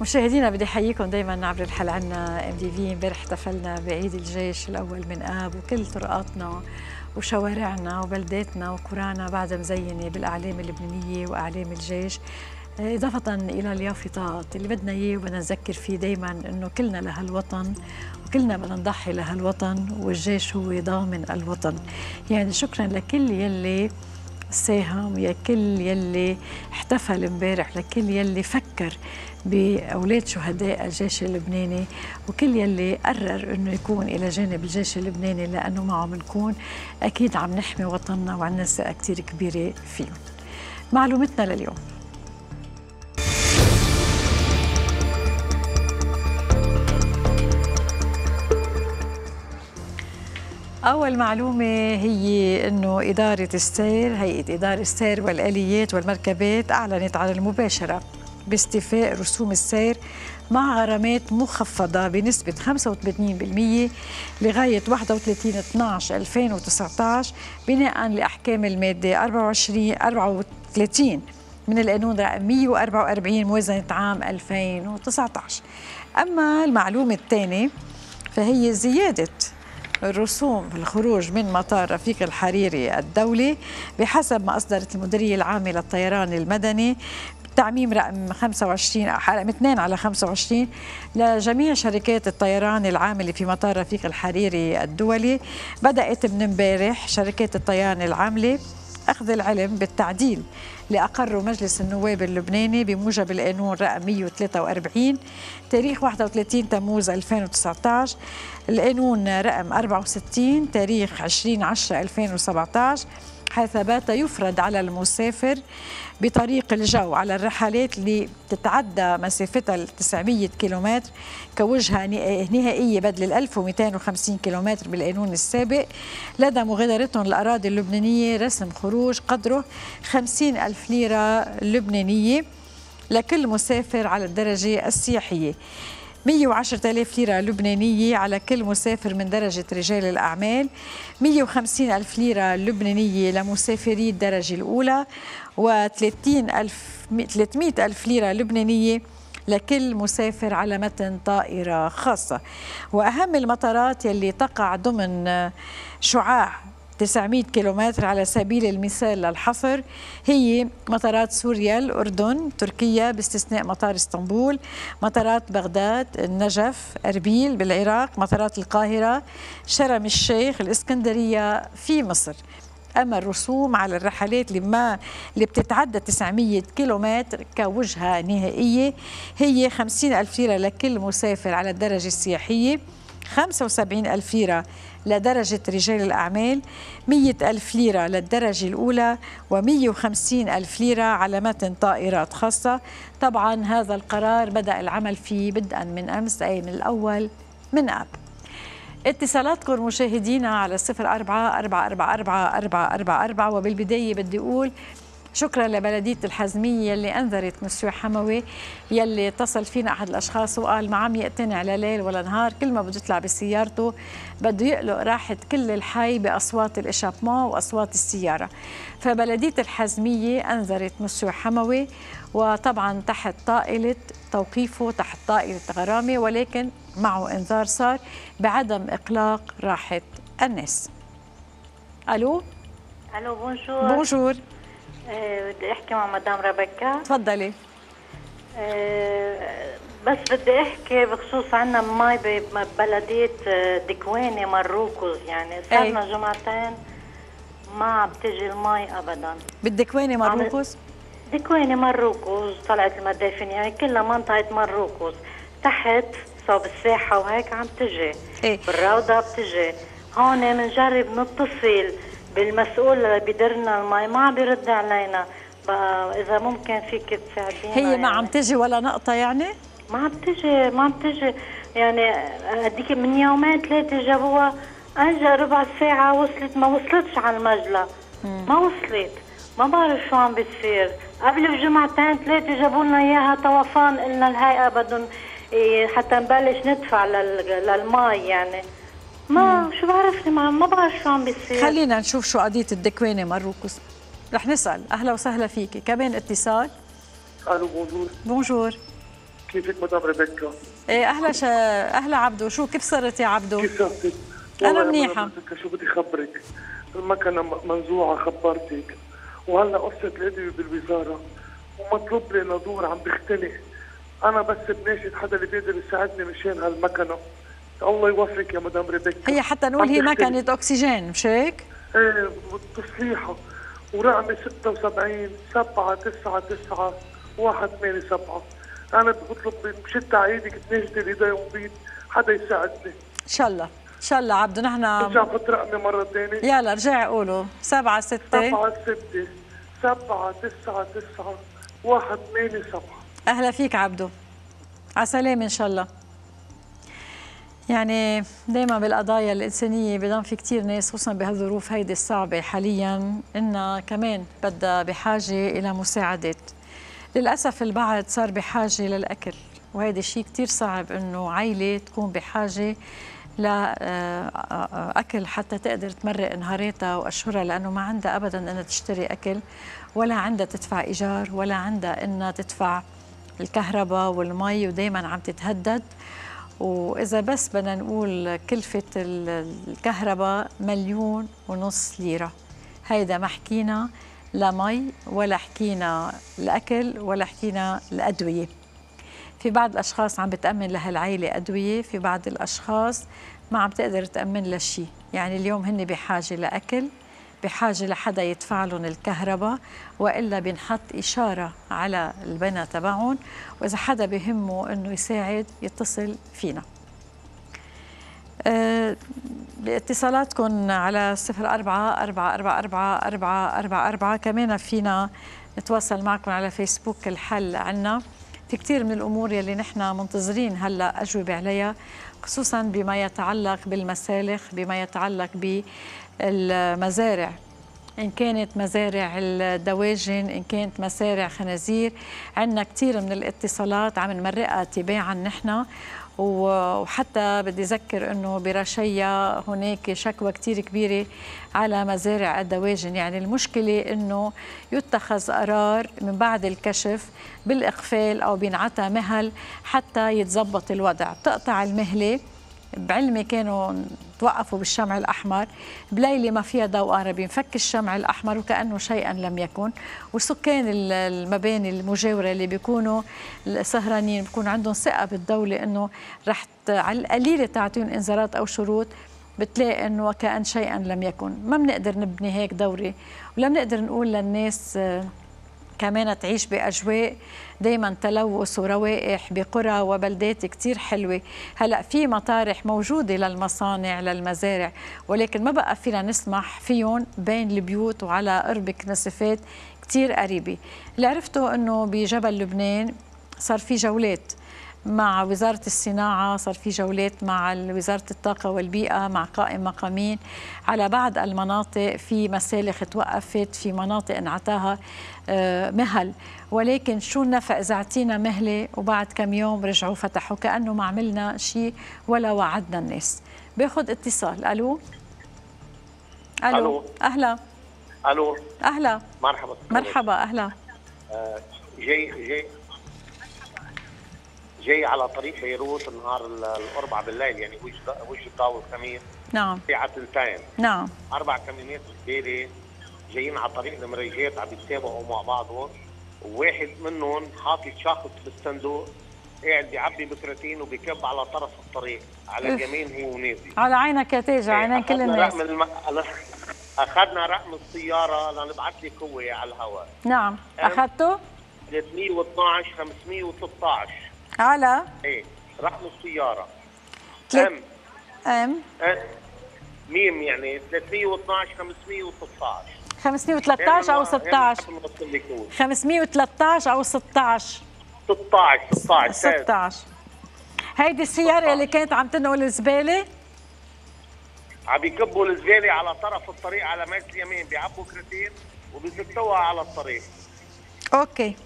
مشاهدينا بدي احييكم دائما عبر الحلقه عنا ام دي في. امبارح احتفلنا بعيد الجيش الاول من اب، وكل طرقاتنا وشوارعنا وبلداتنا وقرانا بعدها مزينه بالاعلام اللبنانيه واعلام الجيش، اضافه الى اليافطات اللي بدنا اياه وبدنا نذكر فيه دائما انه كلنا لهالوطن وكلنا بدنا نضحي لهالوطن، والجيش هو ضامن الوطن. يعني شكرا لكل يلي ساهم، ويا كل يلي احتفل امبارح، لكل يلي فكر بأولاد شهداء الجيش اللبناني، وكل يلي قرر انه يكون الى جانب الجيش اللبناني، لانه معه بنكون اكيد عم نحمي وطننا وعندنا ثقة كثير كبيرة فيهم. معلومتنا لليوم. أول معلومة هي أنه إدارة السير، هيئة إدارة السير والآليات والمركبات أعلنت على المباشرة باستيفاء رسوم السير مع غرامات مخفضة بنسبة 85% لغاية 31/12/2019 بناء لأحكام المادة 34 من القانون رقم 144 موازنة عام 2019. أما المعلومة الثانية فهي زيادة الرسوم في الخروج من مطار رفيق الحريري الدولي بحسب ما أصدرت المديرية العامة للطيران المدني تعميم رقم 2/25 لجميع شركات الطيران العاملة في مطار رفيق الحريري الدولي. بدأت من امبارح شركات الطيران العاملة أخذ العلم بالتعديل لأقره مجلس النواب اللبناني بموجب القانون رقم 143 تاريخ 31 تموز 2019، القانون رقم 64 تاريخ 20/10/2017، حيث بات يفرض على المسافر بطريق الجو على الرحلات اللي تتعدى مسافتها 900 كيلومتر كوجهة نهائية بدل 1250 كيلومتر بالقانون السابق لدى مغادرتهم الأراضي اللبنانية رسم خروج قدره 50,000 ليرة لبنانية لكل مسافر على الدرجة السياحية، 110,000 ليرة لبنانية على كل مسافر من درجة رجال الأعمال، 150,000 ليرة لبنانية لمسافري الدرجة الأولى، و300,000 ليرة لبنانية لكل مسافر على متن طائرة خاصة. وأهم المطارات يلي تقع ضمن شعاع 900 كيلومتر على سبيل المثال للحصر هي مطارات سوريا، الأردن، تركيا باستثناء مطار اسطنبول، مطارات بغداد، النجف، أربيل بالعراق، مطارات القاهرة، شرم الشيخ، الإسكندرية في مصر. أما الرسوم على الرحلات اللي بتتعدى 900 كيلومتر كوجهة نهائية هي 50,000 ليرة لكل مسافر على الدرجة السياحية، 75,000 ليرة لدرجة رجال الأعمال، 100,000 ليرة للدرجة الأولى، و150,000 ليرة على متن طائرات خاصة. طبعا هذا القرار بدأ العمل فيه بدءا من أمس، أي من الأول من آب. اتصالاتكم مشاهدينا على 0444444444. وبالبداية بدي أقول شكرا لبلدية الحزمية يلي أنذرت مسيو حموي يلي اتصل فينا أحد الأشخاص وقال ما عم يقتنع لا ليل ولا نهار، كل ما بده يطلع بسيارته بده يقلق راحة كل الحي بأصوات الإشابمون وأصوات السيارة. فبلدية الحزمية أنذرت مسيو حموي، وطبعا تحت طائلة توقيفه، تحت طائلة غرامة، ولكن معه إنذار صار بعدم إقلاق راحة الناس. ألو بونجور. بونجور. بدي احكي مع مدام ربكا. تفضلي. بس بدي احكي بخصوص عنا مي ببلدية دكواني مروكوز، يعني صارنا جمعتين ما عم تجي المي ابدا. بالدكواني مروكوز؟ دكواني مروكوز طلعت المدافن، يعني كلها منطقة مروكوز تحت صوب الساحة وهيك عم تجي. بالروضة بتجي هون بنجرب نتصل بالمسؤول اللي بيدرنا المي ما عم بيرد علينا. بقى اذا ممكن فيك تساعدينا. هي يعني ما عم تجي ولا نقطة؟ يعني ما عم تجي يعني هديك من يومين 3 جابوها، اجى ربع ساعة وصلت، ما وصلتش على المجلى، ما وصلت، ما بعرف شو عم بيصير. قبل بجمعتين 3 جابوا لنا اياها طوفان، قلنا الهيئة بدهم حتى نبلش ندفع للمي، يعني ما شو بعرفني، ما بعرف شو عم بيصير. خلينا نشوف شو قضية الدكواني مروكوز، رح نسأل. أهلا وسهلا فيكي. كمان اتصال. الو بونجور. بونجور. كيفك مدام ريبيكا؟ ايه اهلا عبدو، شو كيف صرت يا عبدو؟ كيف صرتي؟ انا منيحه. شو بدي خبرك؟ المكنه منزوعه خبرتك، وهلا قصه الادويه بالوزاره ومطلوب لي ندور عم بيختنق. انا بس بناشد حدا اللي بيقدر يساعدني مشان هالمكنه. الله يوفقك يا مدام ريبيكا. هي حتى نقول هي مكنه اكسجين مش هيك؟ ايه تصليحها، ورقمي 76 799 187. انا بطلب بشد على ايدك تناشدي الايدين وبيد حدا يساعدني. ان شاء الله ان شاء الله عبدو. نحن ارجع فت رقمي مره ثانيه. يلا رجعي قولوا 76 799 187. اهلا فيك عبدو، على سلامه ان شاء الله. يعني دائما بالقضايا الإنسانية بضل في كتير ناس خصوصا بهالظروف هيدي الصعبة حاليا إنها كمان بدها بحاجة إلى مساعدات. للأسف البعض صار بحاجة للأكل، وهذا الشيء كتير صعب إنه عائلة تكون بحاجة لأكل حتى تقدر تمرق نهاراتها وأشهرها، لأنه ما عندها أبدا إنها تشتري أكل، ولا عندها تدفع إيجار، ولا عندها إنها تدفع الكهرباء والمي، ودائما عم تتهدد. وإذا بس بدنا نقول كلفة الكهرباء 1.5 مليون ليرة، هيدا ما حكينا لمي ولا حكينا الأكل ولا حكينا الأدوية. في بعض الأشخاص عم بتأمن لهالعيلة أدوية، في بعض الأشخاص ما عم تقدر تأمن لها شيء. يعني اليوم هن بحاجة لأكل، بحاجة لحدا يدفع لهم الكهرباء، وإلا بنحط إشارة على البنا تبعهم، وإذا حدا بهمه إنه يساعد يتصل فينا. باتصالاتكم على 04-444-444. كمان فينا نتواصل معكم على فيسبوك. الحل عنا في كتير من الأمور يلي نحن منتظرين هلأ أجوبة عليها، خصوصا بما يتعلق بالمسالخ، بما يتعلق بالمزارع، إن كانت مزارع الدواجن، إن كانت مزارع خنازير. عندنا كتير من الاتصالات عم نمرقها تباعا نحن. وحتى بدي أذكر أنه برشيا هناك شكوى كتير كبيرة على مزارع الدواجن. يعني المشكلة أنه يتخذ قرار من بعد الكشف بالإقفال أو بينعطى مهل حتى يتزبط الوضع. بتقطع المهلة، بعلمي كانوا توقفوا بالشمع الأحمر، بليلة ما فيها ضوء عربي نفك الشمع الأحمر وكأنه شيئا لم يكن. وسكان المباني المجاورة اللي بيكونوا سهرانين بيكون عندهم ثقة بالدولة أنه رح على القليلة تعطيهم إنذارات أو شروط، بتلاقي أنه وكأن شيئا لم يكن. ما بنقدر نبني هيك دورة، ولا بنقدر نقول للناس كمان تعيش بأجواء دايما تلوث وروائح بقرى وبلدات كتير حلوة. هلأ في مطارح موجودة للمصانع للمزارع، ولكن ما بقى فينا نسمح فيهم بين البيوت وعلى قرب كنسفات كتير قريبة. اللي عرفته أنه بجبل لبنان صار في جولات مع وزارة الصناعة، صار في جولات مع وزارة الطاقة والبيئة، مع قائم مقامين على بعض المناطق. في مسالخ توقفت، في مناطق انعطاها مهل، ولكن شو النفع إذا اعطينا مهلة وبعد كم يوم رجعوا فتحوا، كأنه ما عملنا شيء ولا وعدنا الناس. باخذ اتصال. ألو. أهلا. ألو. أهلا. مرحبا. أهلا. جاي على طريق بيروت النهار الأربعاء بالليل، يعني وجه الضوء الخميس. نعم. الساعة 2. نعم. 4 كمينات زبالة جايين على طريق المريجات عم يتسابقوا مع بعضهم، وواحد منهم حاطط شخص بالصندوق قاعد بيعبي بكرتين وبيكب على طرف الطريق على اليمين هو ونازل. على عينك يا تاج، عينين كل الناس. أخذنا رقم السيارة لنبعث لك هو على الهواء. نعم. أخذته؟ 312 513 على ايه رقم السيارة ميم، يعني 312 513 513 أو 16 513 أو 16 هيدي السيارة اللي كانت عم تنقل الزبالة، عم يكبوا الزبالة على طرف الطريق على ميل اليمين، بيعبوا كرتين وبيزتوها على الطريق. اوكي.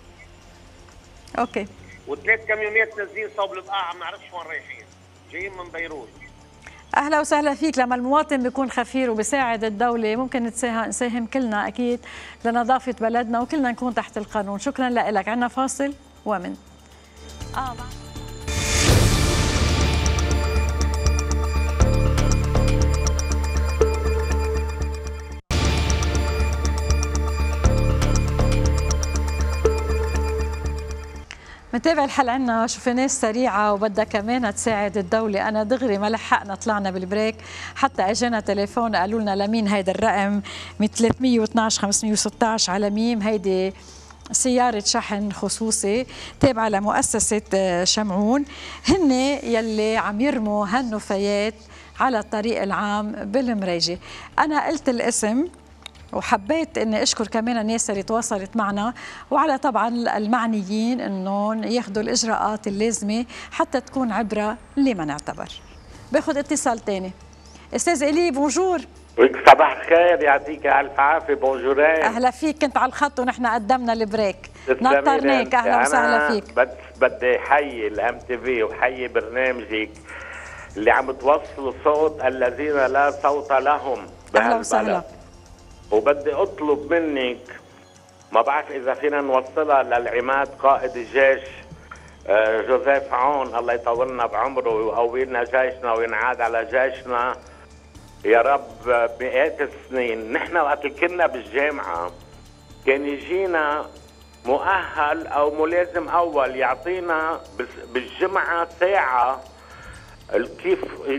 وثلاث كاميونات نازلين صوب البقاع، ما نعرفش وين رايحين، جايين من بيروت. اهلا وسهلا فيك. لما المواطن بيكون خفير وبيساعد الدولة ممكن نساهم كلنا اكيد لنظافة بلدنا، وكلنا نكون تحت القانون. شكرا لك. عندنا فاصل ومن متابع الحلقة عنا شو في ناس سريعة وبدها كمان تساعد الدولة. أنا دغري ما لحقنا طلعنا بالبريك حتى أجانا تليفون قالوا لنا لمين هيدا الرقم 312 516 على ميم. هيدي سيارة شحن خصوصي تابعة لمؤسسة شمعون، هن يلي عم يرموا هالنفايات على الطريق العام بالمريجي. أنا قلت الاسم وحبيت اني اشكر كمان الناس اللي تواصلت معنا، وعلى طبعا المعنيين انهم ياخذوا الاجراءات اللازمه حتى تكون عبره لمن اعتبر. باخذ اتصال ثاني. استاذ الي بونجور. صباح الخير، يعطيك الف عافيه. بونجورين. اهلا فيك، كنت على الخط ونحن قدمنا البريك نطرناك. اهلا وسهلا فيك. بس بدي حيي الام تي في وحيي برنامجك اللي عم توصلوا صوت الذين لا صوت لهم اهلا وسهلا. وبدي اطلب منك، ما بعرف اذا فينا نوصلها للعماد قائد الجيش جوزيف عون، الله يطولنا بعمره ويقوي لنا جيشنا وينعاد على جيشنا يا رب مئات السنين. نحن وقت كنا بالجامعه كان يجينا مؤهل او ملازم اول يعطينا بالجمعه ساعه كيف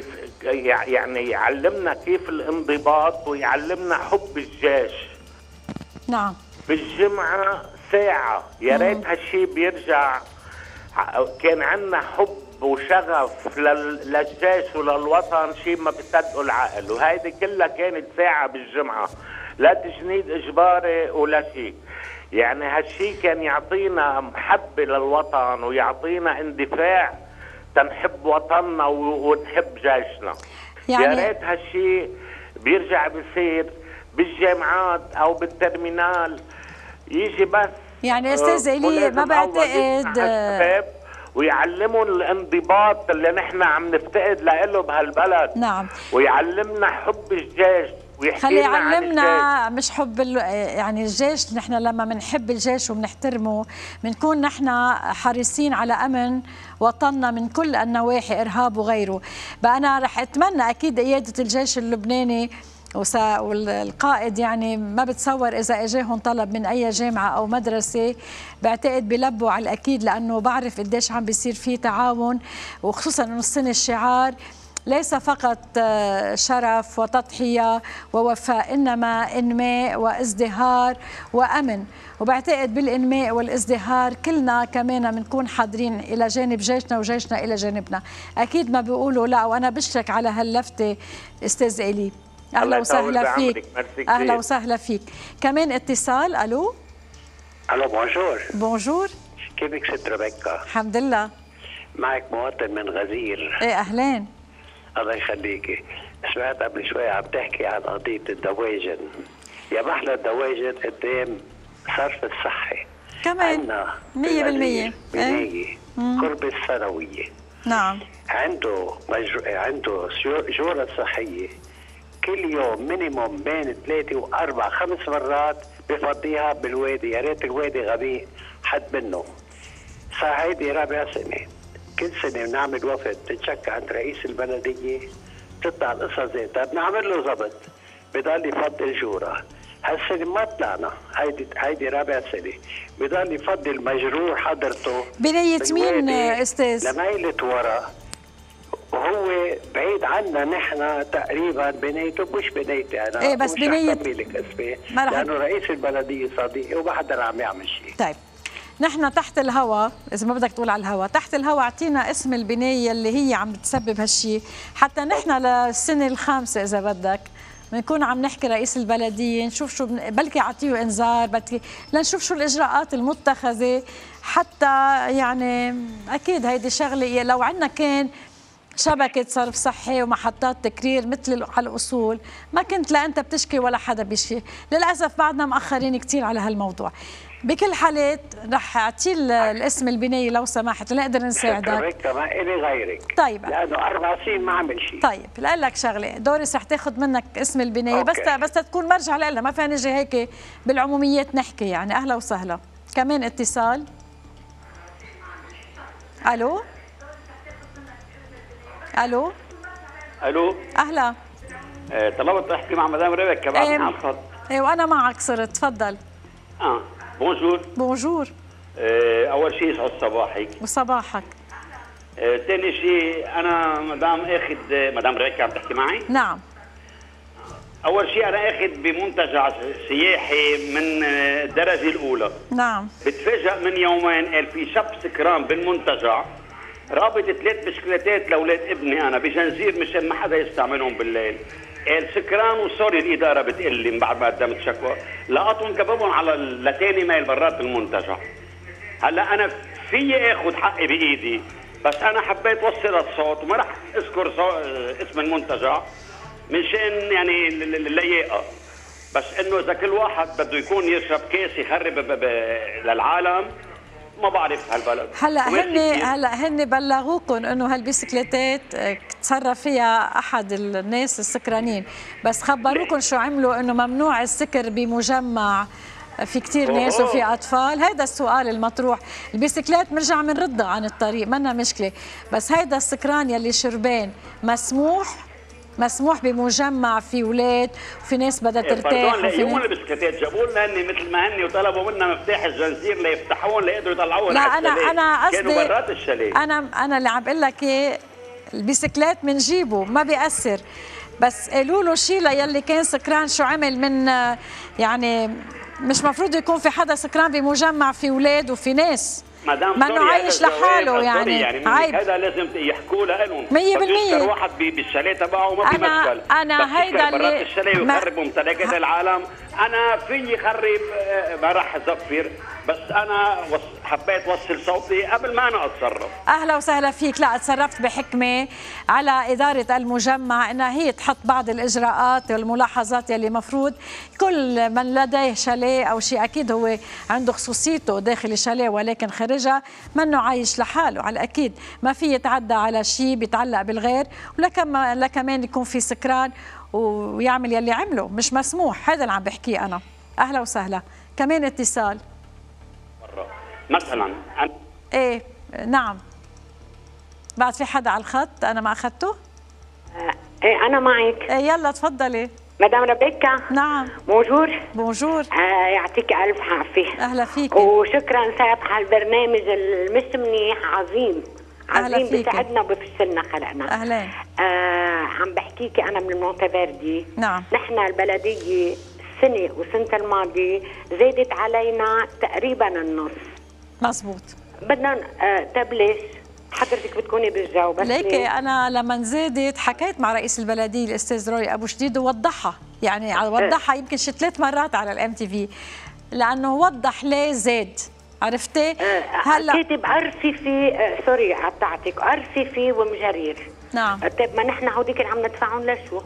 يعني يعلمنا كيف الانضباط ويعلمنا حب الجيش. نعم. بالجمعة ساعة، يا ريت هالشي بيرجع. كان عندنا حب وشغف للجيش وللوطن، شيء ما بيصدقوا العقل، وهيدي كلها كانت ساعة بالجمعة، لا تجنيد إجباري ولا شيء. يعني هالشي كان يعطينا محبة للوطن ويعطينا اندفاع تنحب وطننا ونحب جيشنا. يعني يا ريت هالشيء بيرجع بيصير بالجامعات او بالترمينال، يجي بس يعني استاذ إلي ما بعتقد ويعلمون الانضباط اللي نحن عم نفتقد له بهالبلد. نعم. ويعلمنا حب الجيش خلي يعلمنا مش حب يعني الجيش. نحن لما بنحب الجيش وبنحترمه بنكون نحن حريصين على امن وطننا من كل النواحي، ارهاب وغيره. بقى انا رح اتمنى اكيد قياده الجيش اللبناني والقائد يعني ما بتصور اذا اجاهم طلب من اي جامعه او مدرسه، بعتقد بلبوا على الاكيد، لانه بعرف قديش عم بيصير في تعاون، وخصوصا انه السنه الشعار ليس فقط شرف وتضحية ووفاء، إنما إنماء وازدهار وأمن. وبعتقد بالإنماء والازدهار كلنا كمان بنكون حاضرين إلى جانب جيشنا وجيشنا إلى جانبنا. أكيد ما بيقولوا لا، وأنا بشترك على هاللفتة أستاذ إلي. أهلا وسهلا فيك. أهلا وسهلا فيك. كمان اتصال. ألو. ألو بونجور. بونجور. كيفك ست ريبيكا؟ الحمد لله. معك مواطن من غزير. إيه أهلين. الله يخليكي. سمعت قبل شوي عم تحكي عن قضية الدواجن. يا محلى الدواجن قدام صرف الصحي كمان 100% بناية قرب الثانوية. نعم. عنده جورة صحية كل يوم مينيموم بين 3 و4 5 مرات بفضيها بالوادي. يا ريت الوادي غبي حد منه. صار هيدي رابع سنة، كل سنة بنعمل وفد تتشكى عند رئيس البلدية، تطلع القصة ذاتها بنعمل له ضبط، بضل يفضي الجورة. هالسنة ما طلعنا، هيدي رابع سنة، بضل يفضي المجرور حضرته بنية مين استاذ؟ لميلة ورا، وهو بعيد عنا نحن تقريبا بنيته، مش بنيتي انا. ايه بس بنية لانه رئيس البلدية صديقي وما حدا عم يعمل شيء. طيب نحن تحت الهواء، إذا ما بدك تقول على الهواء، تحت الهواء اعطينا اسم البناية اللي هي عم تسبب هالشيء، حتى نحن للسنة الخامسة إذا بدك بنكون عم نحكي رئيس البلدية، نشوف شو بلكي يعطيه إنذار، بلكي لنشوف شو الإجراءات المتخذة حتى يعني أكيد هيدي شغلة. لو عندنا كان شبكة صرف صحي ومحطات تكرير مثل على الأصول ما كنت لا أنت بتشكي ولا حدا بيشكي. للأسف بعدنا مأخرين كتير على هالموضوع. بكل حالات رح اعطي الاسم البنايه لو سمحت لنقدر نساعدك. ما إلي غيرك. طيب لانه 4 سنين ما عمل شيء. طيب لاقول لك شغله، دوريس رح تاخذ منك اسم البنايه بس تكون مرجع لنا، ما فينا نجي هيك بالعموميات نحكي يعني. اهلا وسهلا. كمان اتصال. الو الو الو اهلا. طلبت احكي مع مدام ريبيكا بعد على الخط. ايه وانا معك صرت، تفضل. بونجور. بونجور. اول شيء يسعد صباحك. وصباحك. ثاني شيء انا مدام ريبيكا عم تحكي معي؟ نعم. اول شيء انا اخذ بمنتجع سياحي من الدرجه الاولى. نعم. بتفاجئ من يومين قال في شاب سكران بالمنتجع رابط 3 بسكليتات لاولاد ابني انا بجنزير مشان ما حدا يستعملهم بالليل. قال سكران وسوري الاداره بتقول لي من بعد ما قدمت شكوى لقطهم كببهم على لتاني ميل برات المنتجع. هلا انا في اخذ حقي بايدي بس انا حبيت وصل الصوت وما راح اذكر اسم المنتجع منشان يعني اللياقه، بس انه اذا كل واحد بده يكون يشرب كاس يخرب للعالم ما بعرف هالبلد. هلا هن بلغوكم انه هالبيسكليتات تصرف فيها احد الناس السكرانين، بس خبروكم شو عملوا؟ انه ممنوع السكر بمجمع في كثير ناس وفي اطفال. هيدا السؤال المطروح. البيسكليت بنرجع بنردها عن الطريق منا مشكله، بس هيدا السكران يلي شربان مسموح بمجمع في اولاد وفي ناس بدها ترتاح. اليوم البسكليتات جابوا لنا هن مثل ما هن وطلبوا منا مفتاح الجنزير ليفتحوهم ليقدروا يطلعوهم. لا انا قصدي كانوا برات الشاليه. انا اللي عم بقول لك ايه، البسكليت بنجيبه ما بيأثر، بس قالوا له شيء ليلي كان سكران شو عمل من يعني مش مفروض يكون في حدا سكران بمجمع في اولاد وفي ناس ما انه عايش لحاله يعني عيب. هذا لازم يحكوا لهم 100%. واحد بالشاليه تبعه وما في مشكل. انا هيدا اللي برات الشاليه ويخرب ممتلكات العالم. انا في خرب ما راح ازفر، بس انا حبيت وصل صوتي قبل ما انا اتصرف. اهلا وسهلا فيك. لا تصرفت بحكمه على اداره المجمع انها هي تحط بعض الاجراءات والملاحظات يلي مفروض كل من لديه شاليه او شيء اكيد هو عنده خصوصيته داخل الشاليه ولكن خارجها منه عايش لحاله. على الاكيد ما في يتعدى على شيء بيتعلق بالغير، ولا كمان يكون في سكران ويعمل يلي عمله مش مسموح. هذا اللي عم بحكيه انا. اهلا وسهلا. كمان اتصال مثلا ايه نعم. بعد في حدا على الخط انا ما اخذته؟ ايه انا معك. ايه يلا تفضلي. مدام ريبيكا. نعم. بونجور. يعطيك الف عافيه. اهلا فيك. وشكرا سابقه على البرنامج المش منيح عظيم بيسعدنا وبيفشلنا خلقنا. اهلا. عم بحكيكي انا من مونتفيردي. نعم. نحن البلديه السنه وسنه الماضي زادت علينا تقريبا النص. مزبوط. بدنا تبلش حضرتك بتكوني بالجو بس ليكي انا لما زادت حكيت مع رئيس البلديه الاستاذ روي ابو شديد ووضحها، يعني وضحها يمكن شي 3 مرات على الام تي في لانه وضح ليه زاد. عرفتي؟ هلا كاتب ارصفي سوري قطعتك، ارصفي ومجرير. نعم. طيب ما نحن هوديك اللي عم ندفعهم لشو؟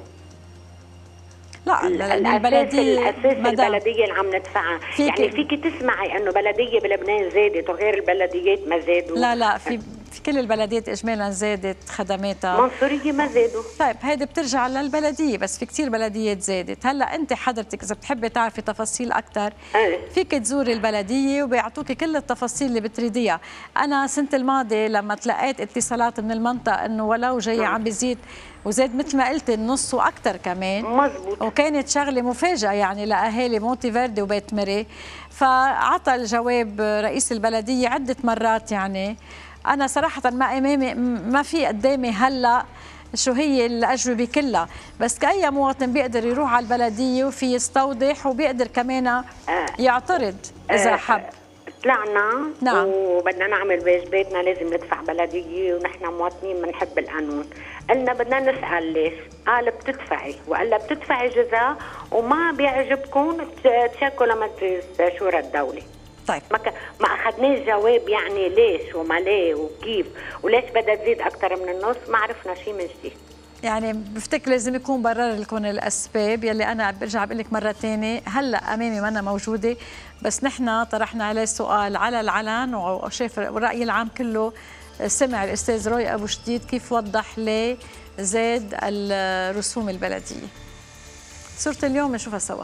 لا البلديه البلديه اللي عم ندفعها يعني فيكي تسمعي انه بلديه بلبنان زادت وغير البلديات ما زادوا. لا في كل البلديات اجمالا زادت خدماتها. منصوريه ما زادوا. طيب هيدي بترجع للبلديه، بس في كثير بلديات زادت. هلا انت حضرتك اذا بتحبي تعرفي تفاصيل اكثر فيك تزوري البلديه وبيعطوكي كل التفاصيل اللي بتريديها. انا سنه الماضيه لما تلقيت اتصالات من المنطقه انه ولو جاي عم بيزيد وزاد مثل ما قلت النص واكثر كمان. مزبوط. وكانت شغله مفاجاه يعني لاهالي مونتيفيردي وبيت مري، فعطى الجواب رئيس البلديه عده مرات. يعني انا صراحه ما في قدامي هلا شو هي الاجوبه كلها، بس كأي مواطن بيقدر يروح على البلديه وفي يستوضح وبيقدر كمان يعترض اذا حب. طلعنا نعم. وبدنا نعمل واجباتنا لازم ندفع بلديه ونحن مواطنين بنحب القانون. قلنا بدنا نسال ليش؟ قال بتدفعي، وقال بتدفعي جزاء وما بيعجبكم تشكوا لمجلس شورى الدوله. طيب ما اخذناش جواب يعني ليش وما ليه وكيف وليش بدها تزيد اكثر من النص، ما عرفنا شيء من شيء. يعني بفتكر لازم يكون برر لكم الاسباب يلي انا برجع بقول لك مره ثانيه هلا امامي ما أنا موجوده، بس نحن طرحنا عليه سؤال على العلن وشاف الراي العام كله سمع الاستاذ روي ابو شديد كيف وضح ليه زاد الرسوم البلديه. صورة اليوم نشوفها سوا.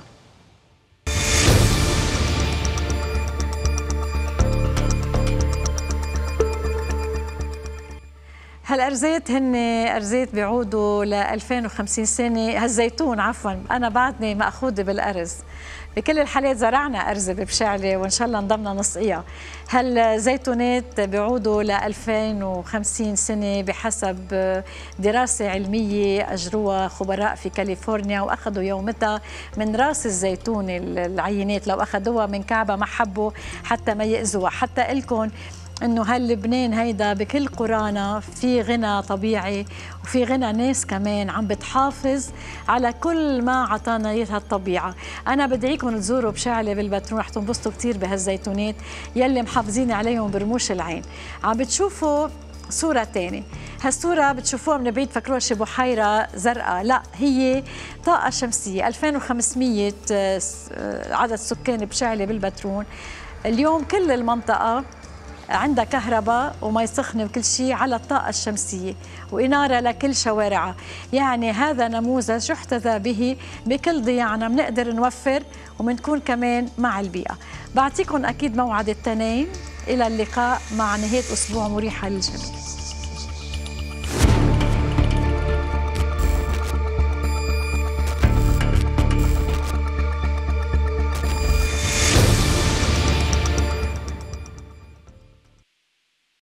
هالأرزات هن أرزات بيعودوا ل 2050 سنة. هالزيتون عفوا، أنا بعدني مأخوذة بالأرز. بكل الحالات زرعنا أرزة ببشعلة وإن شاء الله نضمنا نسقيها. هالزيتونات بيعودوا ل 2050 سنة بحسب دراسة علمية أجروها خبراء في كاليفورنيا، وأخذوا يومتها من راس الزيتون العينات. لو أخذوها من كعبة ما حبوا حتى ما يأذوها. حتى إلكم إنه هاللبنان هيدا بكل قرانا في غنى طبيعي وفي غنى ناس كمان عم بتحافظ على كل ما عطانا اياها الطبيعة. أنا بدعيكم تزوروا بشعلة بالبترون، رح تنبسطوا كتير بهالزيتونات يلي محافظين عليهم برموش العين. عم بتشوفوا صورة تانية، هالصورة بتشوفوها من بعيد فكروها شي بحيرة زرقاء، لا هي طاقة شمسية. 2500 عدد سكان بشعلة بالبترون. اليوم كل المنطقة عندها كهرباء ومي سخنة وكل شيء على الطاقة الشمسية وإنارة لكل شوارعها. يعني هذا نموذج يحتذى به بكل ضياعنا، بنقدر نوفر وبنكون كمان مع البيئة. بعطيكم أكيد موعد التنين. إلى اللقاء مع نهاية أسبوع مريحة للجميع.